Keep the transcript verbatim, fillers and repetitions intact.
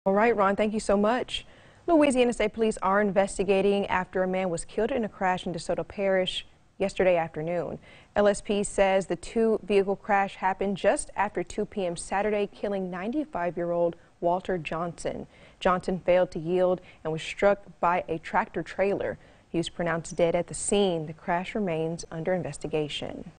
All right, Ron, thank you so much. Louisiana State Police are investigating after a man was killed in a crash into Soto Parish yesterday afternoon. L S P says the two-vehicle crash happened just after two p m Saturday, killing ninety-five-year-old Walter Johnson. Johnson failed to yield and was struck by a tractor trailer. He was pronounced dead at the scene. The crash remains under investigation.